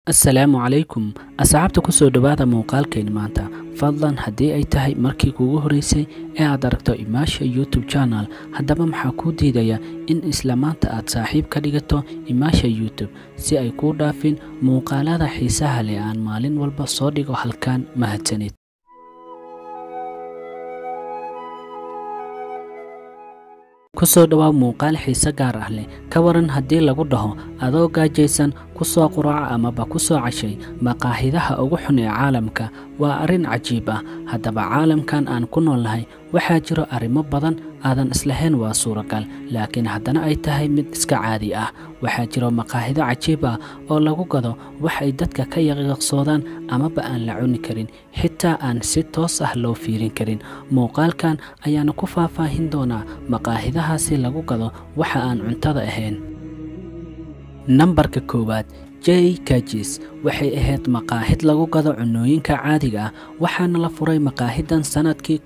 السلام عليكم أصحابتا kusoo dhawaada muuqaalkeen maanta fadlan haddii ay tahay markii kugu horeysay ee aad aragto imaasha YouTube channel haddaba maxaa ku diidaya in isla maanta aad saaxiib ka dhigato imaasha YouTube si ay ku dhaafin muuqaalada xiisaha leh aan maalin walba soo dhigo halkaan mahadsanid kusoo dhawaa muuqaal xiisa gaar ah leh ka waran haddii lagu dhaho adoo gaajaysan kusoo quraaca amaba kusoo cashay maqaahidaha ugu xun ee caalamka waa arrin cajiib ah haddaba caalamkan aan ku noolnahay waxaa jiro arrimo badan aadan islahayn waa suuragal laakiin haddana ay tahay mid iska caadi ah waxaa jiro maqaahido cajiib ah oo lagu gado wax ay dadka ka yaqiiqsoodaan amaba aan la cuni karin xitaa aan si toos ah loo fiirin karin muuqaalkan ayaana ku faahfaahin doonaa maqaahidahaasi lagu gado waxa aan cuntada ahayn nambarka koowaad J.Kajis waxay ahayd maqaahid lagu gado cunooyinka caadiga ah waxaana la furay maqaahidan sanadkii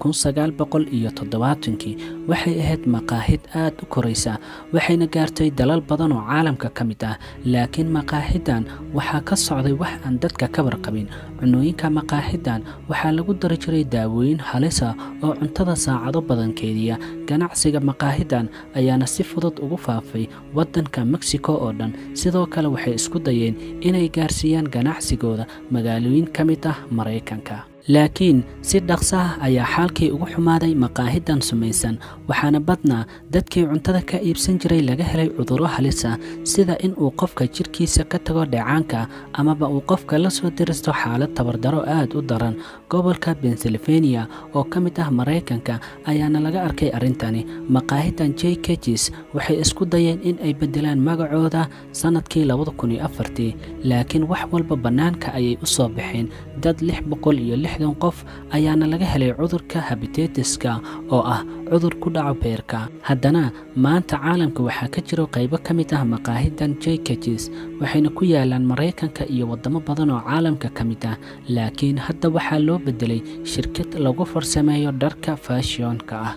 1970 waxay ahayd maqaahid aad u koraysa waxayna gaartay dalal badan oo caalamka ka mid ah laakiin maqaahidan waxaa ka socday wax aan dadka ka warqabin cunooyinka maqaahidan waxaa lagu dari jiray daawooyin halis ah oo cuntada saacado badan keediya ganacsiga maqaahidan ayaana si fudud ugu faafay wadanka Mexico oo dhan sidoo kale waxay isku dayeen inay gaarsiiyaan ganacsigooda magaalooyin ka mid ah Mareykanka laakiin si dhaqso ah ayaa xaalkii ugu xumaaday maqaahidan sumaysan waxaana badnaa dadkii cuntada ka iibsan jiray laga helay cudurro halis ah sida in uu qofka jirkiisa ka tago dheecaanka amaba uu qofka la soo diristo xaalad tabardaro aad u daran gobolka Pennsylvania oo ka mid ah Mareykanka ayaana laga arkay arrintani maqaahidan J.Kajis waxay isku dayeen in ay bedelaan magacooda sanadkii 2004 laakiin wax walba banaanka ayay u soo baxeen dad 660 qof ayaana laga helay cudurka hepatitis-ka oo ah cudur ku dhaco beerka haddana maanta caalamka waxaa ka jiro qaybo ka mid ah maqaahidan J.Kajis waxayna ku yaalaan Mareykanka iyo wadamo badan oo caalamka ka mid ah laakiin hadda waxaa loo bedelay shirkad lagu farsameeyo dharka fashion-ka ah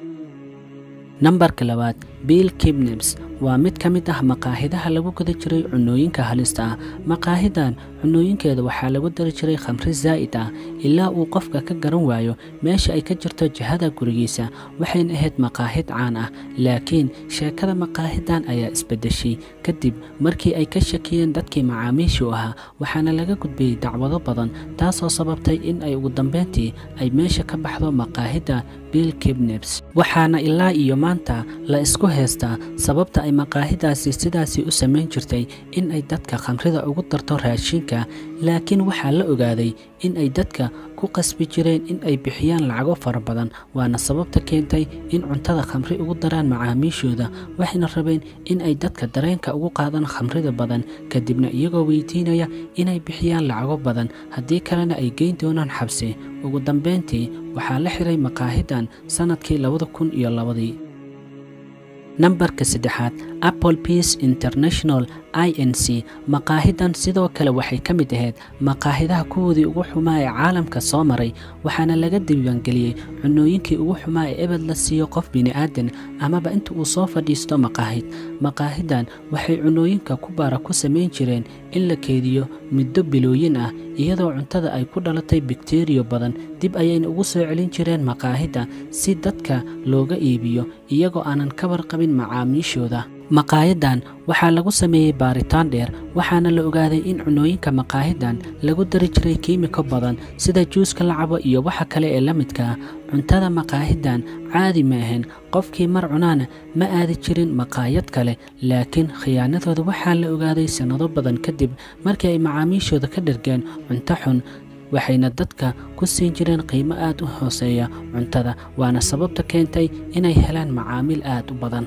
nambarka labaad Bill Kibnebs waa mid ka mid ah maqaahidaha lagu gada jiray cunooyinka halista ah maqaahidan cunooyinkeeda waxaa lagu dari jiray khamri zaa'id ah ilaa uu qofka ka garan waayo meesha ay ka jirto jihada gurigiisa waxayna ahayd maqaahid caan ah laakiin sheekada maqaahidan ayaa isbedeshay kadib markii ay ka shakiyeen dadkii macaamiishu ahaa waxaana laga gudbiyey dacwado badan taasoo sababtay in ay ugu dambeyntii ay meesha ka baxdo maqaahida Bill Kibnebs waxaana ilaa iyo maanta la isku heystaa sababta ay maqaahidaasi sidaasi u samayn jirtay in ay dadka khamrida ugu darto raashinka laakiin waxaa la ogaaday in ay dadka ku qasbi jireen in ay bixiyaan lacago fara badan waana sababta keentay in cuntada khamri ugu daraan macaamiishooda waxayna rabeen in ay dadka dareenka ugu qaadaan khamrida badan kadibna iyagoo weydiinaya inay bixiyaan lacago badan haddii kalena ay geyn doonaan xabsi ugu dambeyntii waxaa la xiray maqaahidan sanadkii 2002 nambarka saddexaad Applebee's International INC maqaahidan sidoo kale waxay ka mid ahayd maqaahidaha kuwoodii ugu xumaa ee caalamka soo maray waxaana laga diiwaangeliyey cunooyinkii ugu xumaa ee ebed la siiyo qof bini'aadan amaba inta uu soo fadhiisto maqaahidan waxay cunooyinka ku baara ku samayn jireen in la keediyo muddo bilooyin ah iyadoo cuntada ay ku dhalatay bakteeriyo badan dib ayayna ugu soo celin jireen maqaahida si dadka looga iibiyo iyagoo aanan ka warqabin macaamiishooda maqaahidan waxaa lagu sameeyey baaritaan dheer waxaana la ogaaday in cunooyinka maqaahidan lagu dari jiray kiimiko badan sida juuska la cabo iyo waxa kale ee la midka cuntada maqaahidan caadi ma ahayn qofkii mar cunaana ma aadi jirin maqaayad kale laakiin khiyaanadooda waxaa la ogaaday sanado badan kadib markii ay macaamiishooda ka dhergeen cunto xun waxayna dadka ku siin jireen qiimo aad u hooseeya cuntada waana sababta keentay inay helaan macaamiil aad u badan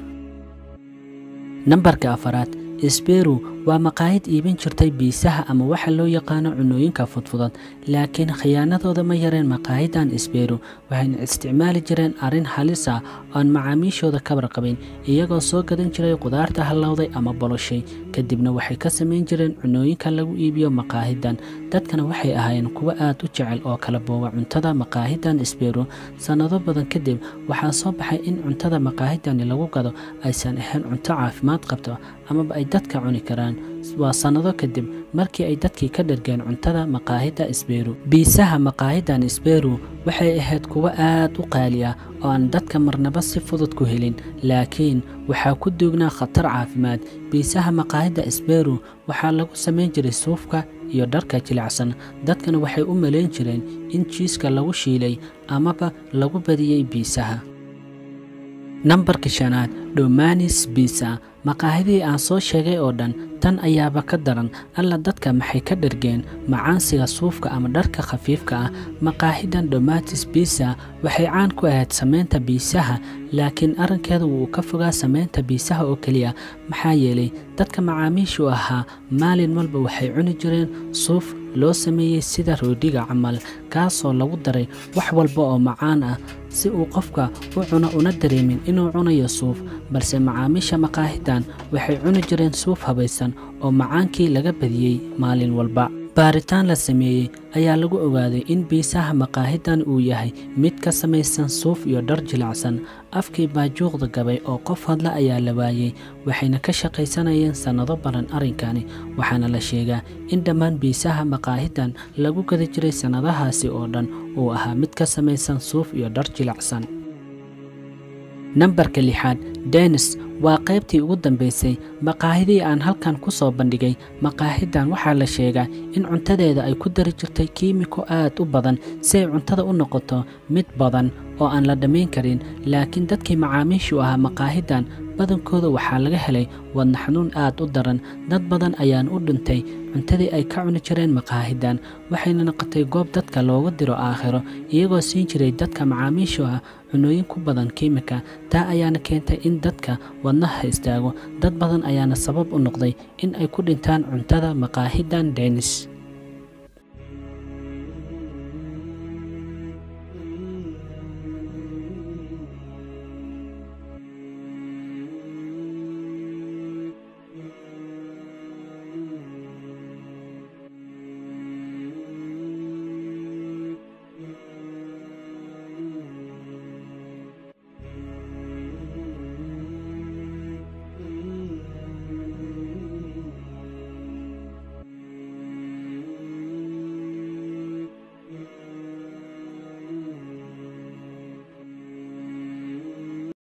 nambarka afaraad Isberu waa maqaahid iibin jirtay biisaha ama waxa loo yaqaano cunooyinka fudfudud laakiin khiyaanadooda ma yareen maqaahidan Isberu waxayna isticmaali jireen arrin halis ah oo aan macaamiishooda ka warqabin iyagoo soo gadan jiray qudaarta halowday ama boloshay kadibna waxay ka samayn jireen cunooyinka lagu iibiyo maqaahidan dadkana waxay ahaayeen kuwa aad u jecel oo kala booba cuntada maqaahidan Isberu sanado badan kadib waxaa soo baxay in cuntada maqaahidan lagu gado aysan ahayn cunto caafimaad qabto amaba ay dadka cuni karaan waa sannado kadib markii ay dadkii ka dhergeen cuntada maqaahida Sparrow. Biisaha maqaahidan Sparrow waxay ahayd kuwo aad u qaali ah oo aan dadka marnaba si fudud ku helin, laakiin waxaa ku duugnaa khatar caafimaad. Biisaha maqaahida Sparrow waxaa lagu samayn jiray suufka iyo dharka jilicsan. Dadkana waxay u malayn jireen in jiiska lagu shiilay amaba lagu badiyay biisaha. Nambarka 5, Domanis Pizza. Maqaahidii aan soo sheegay oo dhan, tan ayaaba ka daran. Alla dadka maxay ka dhergeen macaansiga suufka ama dharka khafiifka ah. Maqaahidan Domanis Pizza waxay caan ku ahayd samaynta biisaha, laakiin arrinkeedu wuu ka fogaa samaynta biisaha oo keliya, maxaa yeelay dadka macaamiishu ahaa maalin walba waxay cuni jireen suuf loo sameeyey sida roodhiga camal, kaasoo lagu daray wax walba oo macaan ah si uu qofka u cuno una dareemin inuu cunayo suuf. Balse macaamiisha maqaahidan waxay cuni jireen suuf habaysan oo macaankii laga badiyey maalin walba. Baaritaan la sameeyey ayaa lagu ogaaday in biisaha maqaahidan uu yahay mid ka samaysan suuf iyo dhar jilicsan. Afkii baa juuqda gabay oo qof hadla ayaa la waayey, waxayna ka shaqaysanayeen sannado badan arrinkani. Waxaana la sheegaa in dhammaan biisaha maqaahidan lagu gadi jiray sannadahaasi oo dhan uu ahaa mid ka samaysan suuf iyo dhar jilicsan. Nambarka 6, Dennis. Waa qaybtii ugu dambeysay maqaahidii aan halkan ku soo bandhigay. Maqaahidan waxaa la sheegaa in cuntadeeda ay ku dari jirtay kiimiko aad u badan si ay cuntada u noqoto mid badan oo aan la dhamayn karin, laakiin dadkii macaamiishu ahaa maqaahidan badankooda waxaa laga helay wadna xanuun aad u daran. Dad badan ayaan u dhintay cuntadii ay ka cuni jireen maqaahidan, waxayna noqotay goob dadka loogu diro aakhiro, iyagoo siin jiray dadka macaamiishu ah cunooyin ku badan kiimika. Taa ayaana keentay in dadka wadnaha istaago. Dad badan ayaana sabab u noqday in ay ku dhintaan cuntada maqaahidan Dennis.